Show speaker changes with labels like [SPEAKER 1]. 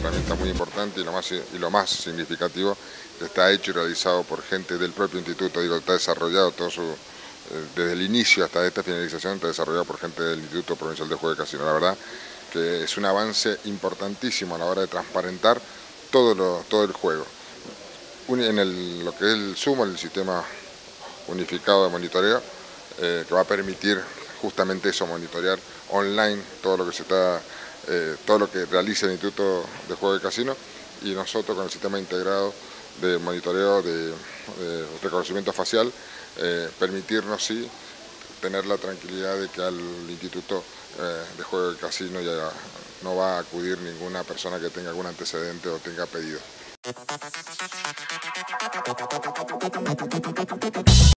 [SPEAKER 1] herramienta muy importante y lo más significativo, que está hecho y realizado por gente del propio instituto. Digo, está desarrollado todo desde el inicio hasta esta finalización, está desarrollado por gente del Instituto Provincial de Juego de Casino. La verdad que es un avance importantísimo a la hora de transparentar todo el juego. En lo que es el SUMO, el sistema unificado de monitoreo, que va a permitir justamente eso, monitorear online todo lo que realiza el Instituto de Juego de Casino, y nosotros con el sistema integrado de monitoreo de reconocimiento facial, permitirnos sí tener la tranquilidad de que al Instituto de Juego de Casino ya no va a acudir ninguna persona que tenga algún antecedente o tenga pedido.